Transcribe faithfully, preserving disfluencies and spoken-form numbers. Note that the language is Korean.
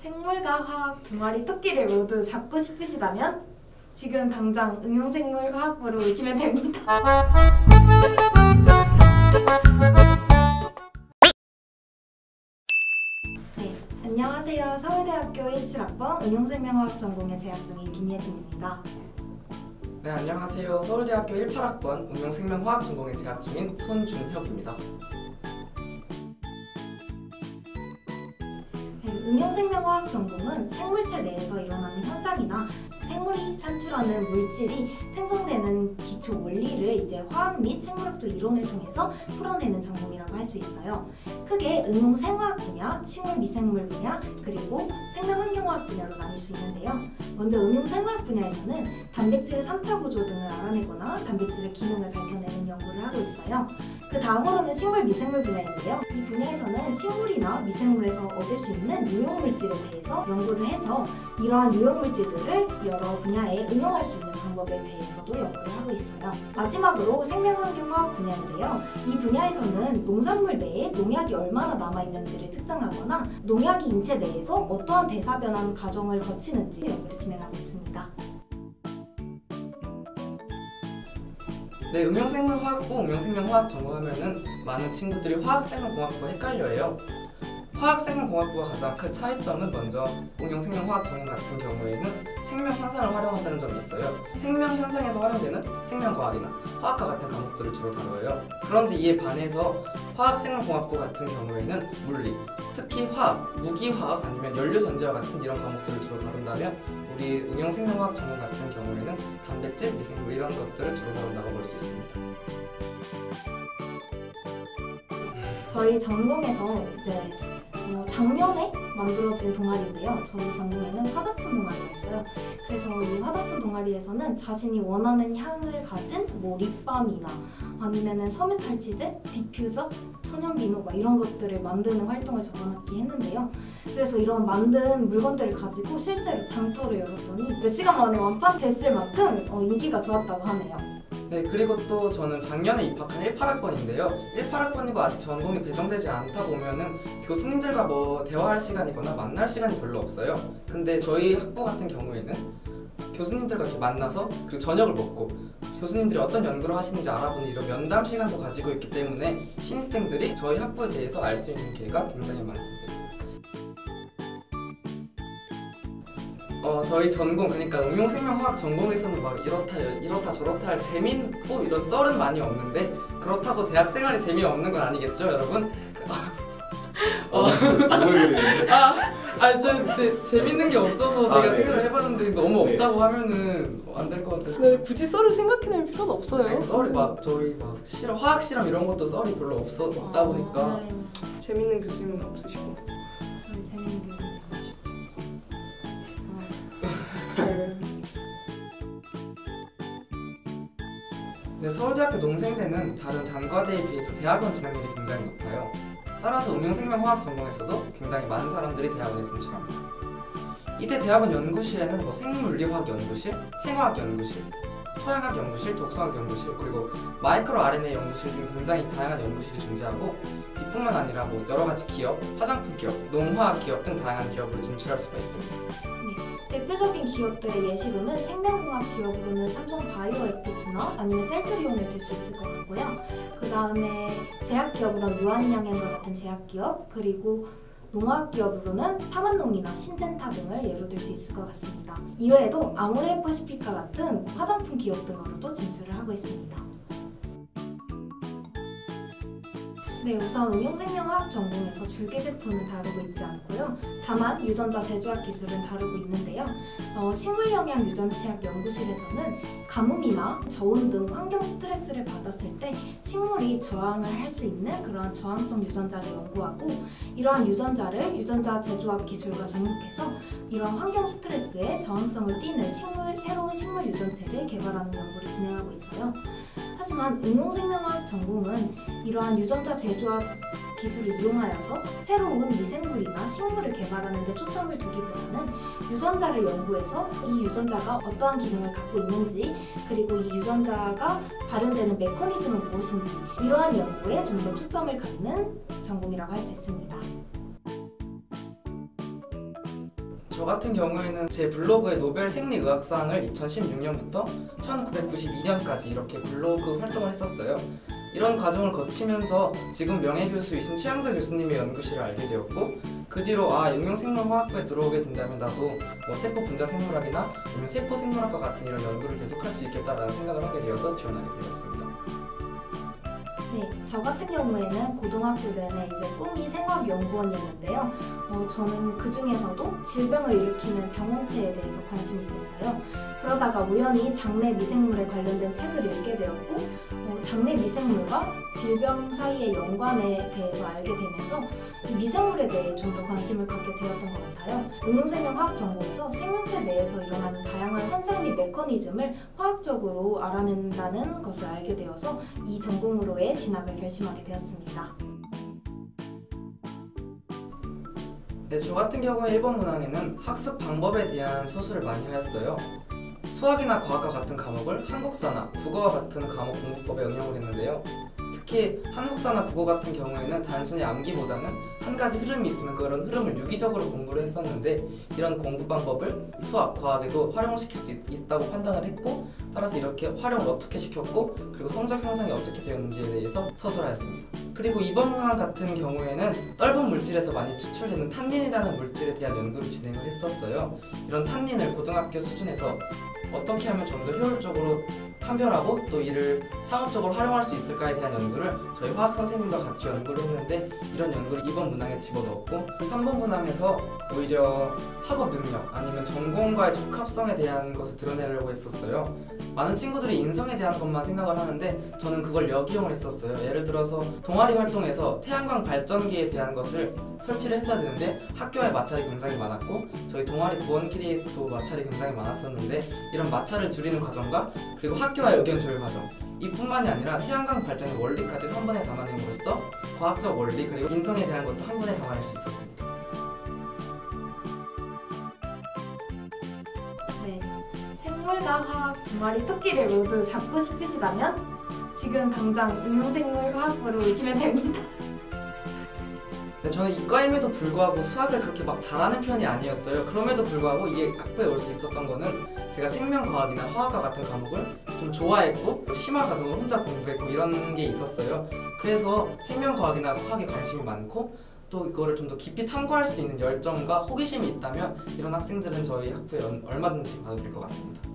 생물과 화학 동아리 토끼를 모두 잡고 싶으시다면 지금 당장 응용생물화학부로 오시면 됩니다. 네, 안녕하세요. 서울대학교 일칠 학번 응용생명화학 전공에 재학 중인 김예진입니다. 네, 안녕하세요. 서울대학교 일팔 학번 응용생명화학 전공에 재학 중인 손준혁입니다. 네, 응용생명화학 전공은 생물체 내에서 일어나는 현상이나 생물이 산출하는 물질이 생성되는 기초 원리를 이제 화학 및 생물학적 이론을 통해서 풀어내는 전공이라고 할 수 있어요. 크게 응용생화학 분야, 식물 미생물 분야, 그리고 생명환경화학 분야로 나뉠 수 있는데요. 먼저 응용생화학 분야에서는 단백질의 삼 차 구조 등을 알아내거나 단백질의 기능을 밝혀내는 연구를 하고 있어요. 그 다음으로는 식물 미생물 분야인데요. 이 분야에서는 식물이나 미생물에서 얻을 수 있는 유용물질에 대해서 연구를 해서 이러한 유용물질들을 여러 분야에 응용할 수 있는 방법에 대해서도 연구를 하고 있어요. 마지막으로 생명환경화학 분야인데요. 이 분야에서는 농산물 내에 농약이 얼마나 남아있는지를 측정하거나 농약이 인체 내에서 어떠한 대사변환 과정을 거치는지 연구를 진행하고 있습니다. 네, 응용생물화학부, 응용생명화학 전공하면은 많은 친구들이 화학생물공학부와 헷갈려해요. 화학생물공학부가 가장 큰 차이점은 먼저 응용생명화학 전공 같은 경우에는 생명현상을 활용한다는 점이 있어요. 생명현상에서 활용되는 생명과학이나 화학과 같은 과목들을 주로 다뤄요. 그런데 이에 반해서 화학생물공학부 같은 경우에는 물리, 특히 화학, 무기화학 아니면 연료전지와 같은 이런 과목들을 주로 다룬다면 우리 응용생명화학 전공 같은 경우에는 단백질, 미생물 이런 것들을 주로 다룬다고 볼 수 있습니다. 저희 전공에서 이제 어, 작년에 만들어진 동아리인데요. 저희 전공에는 화장품 동아리가 있어요. 그래서 이 화장품 동아리에서는 자신이 원하는 향을 가진 뭐 립밤이나 아니면은 섬유 탈취제, 디퓨저, 천연 비누 막 이런 것들을 만드는 활동을 저번 학기 했는데요. 그래서 이런 만든 물건들을 가지고 실제로 장터를 열었더니 몇 시간 만에 완판됐을 만큼 어, 인기가 좋았다고 하네요. 네, 그리고 또 저는 작년에 입학한 일팔 학번인데요. 일팔 학번이고 아직 전공이 배정되지 않다 보면은 교수님들과 뭐 대화할 시간이거나 만날 시간이 별로 없어요. 근데 저희 학부 같은 경우에는 교수님들과 이렇게 만나서 그리고 저녁을 먹고 교수님들이 어떤 연구를 하시는지 알아보는 이런 면담 시간도 가지고 있기 때문에 신입생들이 저희 학부에 대해서 알 수 있는 기회가 굉장히 많습니다. 어, 저희 전공, 그러니까 응용생명화학 전공에서는 막 이렇다 이렇다 저렇다 할 재밌고 이런 썰은 많이 없는데 그렇다고 대학 생활에 재미없는 건 아니겠죠, 여러분? 어, 아, 아, 저 근데 재밌는 게 없어서 제가 아, 네. 생각을 해봤는데 너무 없다고 하면은 안 될 것 같아서. 네, 굳이 썰을 생각해낼 필요는 없어요. 아니, 썰이 막 저희 막 실험, 화학 실험 이런 것도 썰이 별로 없었다 아, 보니까 네. 재밌는 교수님은 없으시고. 네, 재밌는 교수님. 네, 서울대학교 농생대는 다른 단과대에 비해서 대학원 진학률이 굉장히 높아요. 따라서 응용생명화학 전공에서도 굉장히 많은 사람들이 대학원에 진출합니다. 이때 대학원 연구실에는 뭐 생물물리화학 연구실, 생화학 연구실, 토양학 연구실, 독성학 연구실, 그리고 마이크로 알엔에이 연구실 등 굉장히 다양한 연구실이 존재하고 이뿐만 아니라 뭐 여러 가지 기업, 화장품 기업, 농화학 기업 등 다양한 기업으로 진출할 수가 있습니다. 대표적인 기업들의 예시로는 생명공학 기업으로는 삼성바이오에피스나 아니면 셀트리온을 들 수 있을 것 같고요. 그 다음에 제약기업으로는 유한양행과 같은 제약기업, 그리고 농화기업으로는 파만농이나 신젠타 등을 예로 들 수 있을 것 같습니다. 이외에도 아모레퍼시픽과 같은 화장품 기업 등으로도 진출을 하고 있습니다. 네, 우선 응용생명화학 전공에서 줄기세포는 다루고 있지 않고요. 다만 유전자 제조학 기술은 다루고 있는데요. 어, 식물영양 유전체학 연구실에서는 가뭄이나 저온 등 환경 스트레스를 받았을 때 식물이 저항을 할 수 있는 그러한 저항성 유전자를 연구하고 이러한 유전자를 유전자 제조학 기술과 접목해서 이러한 환경 스트레스에 저항성을 띠는 식물, 새로운 식물 유전체를 개발하는 연구를 진행하고 있어요. 하지만 응용생명화학 전공은 이러한 유전자 제조학 기술을 이용하여서 새로운 미생물이나 식물을 개발하는 데 초점을 두기보다는 유전자를 연구해서 이 유전자가 어떠한 기능을 갖고 있는지 그리고 이 유전자가 발현되는 메커니즘은 무엇인지 이러한 연구에 좀 더 초점을 갖는 전공이라고 할 수 있습니다. 저 같은 경우에는 제 블로그에 노벨 생리의학상을 이천십육 년부터 천구백구십이 년까지 이렇게 블로그 활동을 했었어요. 이런 과정을 거치면서 지금 명예교수이신 최양도 교수님의 연구실을 알게 되었고, 그 뒤로 아 응용생물화학부에 들어오게 된다면 나도 뭐 세포 분자 생물학이나 아니면 세포 생물학과 같은 이런 연구를 계속할 수 있겠다라는 생각을 하게 되어서 지원하게 되었습니다. 네, 저 같은 경우에는 고등학교 내내 이제 꿈이 생화연구원이었는데요. 어, 저는 그 중에서도 질병을 일으키는 병원체에 대해서 관심이 있었어요. 그러다가 우연히 장내 미생물에 관련된 책을 읽게 되었고, 어, 장내 미생물과 질병 사이의 연관에 대해서 알게 되면서 이 미생물에 대해 좀 더 관심을 갖게 되었던 것 같아요. 응용생명화학 전공에서 생명체 내에서 일어나는 다양한 현상 및 메커니즘을 화학적으로 알아낸다는 것을 알게 되어서 이 전공으로의 진학을 결심하게 되었습니다. 네, 저 같은 경우에 일 번 문항에는 학습 방법에 대한 서술을 많이 하였어요. 수학이나 과학과 같은 과목을 한국사나 국어와 같은 과목 공부법에 응용을 했는데요. 특히 한국사나 국어 같은 경우에는 단순히 암기보다는 한 가지 흐름이 있으면 그런 흐름을 유기적으로 공부를 했었는데, 이런 공부 방법을 수학, 과학에도 활용시킬 수 있다고 판단을 했고, 따라서 이렇게 활용을 어떻게 시켰고 그리고 성적 향상이 어떻게 되었는지에 대해서 서술하였습니다. 그리고 이번 문항 같은 경우에는 떫은 물질에서 많이 추출되는 탄닌이라는 물질에 대한 연구를 진행을 했었어요. 이런 탄닌을 고등학교 수준에서 어떻게 하면 좀 더 효율적으로 판별하고 또 이를 상업적으로 활용할 수 있을까에 대한 연구를 저희 화학 선생님과 같이 연구를 했는데, 이런 연구를 이번 문항에 집어넣었고, 삼 번 문항에서 오히려 학업 능력 아니면 전공과의 적합성에 대한 것을 드러내려고 했었어요. 많은 친구들이 인성에 대한 것만 생각을 하는데 저는 그걸 역이용을 했었어요. 예를 들어서 동아리 활동에서 태양광 발전기에 대한 것을 설치를 했어야 되는데 학교에 마찰이 굉장히 많았고, 저희 동아리 부원끼리도 마찰이 굉장히 많았었는데, 이런 마찰을 줄이는 과정과 그리고 학교와의 의견 조율 과정, 이뿐만이 아니라 태양광 발전의 원리까지 한 번에 담아냄으로써 과학적 원리 그리고 인성에 대한 것도 한 번에 담아낼 수 있었습니다. 네, 생물과 화학 두 마리 토끼를 모두 잡고 싶으시다면 지금 당장 응용생물화학부로 오시면 됩니다. 저는 이과임에도 불구하고 수학을 그렇게 막 잘하는 편이 아니었어요. 그럼에도 불구하고 이게 학부에 올 수 있었던 거는 제가 생명과학이나 화학과 같은 과목을 좀 좋아했고 심화 과정을 혼자 공부했고 이런 게 있었어요. 그래서 생명과학이나 화학에 관심이 많고 또 이거를 좀 더 깊이 탐구할 수 있는 열정과 호기심이 있다면 이런 학생들은 저희 학부에 얼마든지 와도 될 것 같습니다.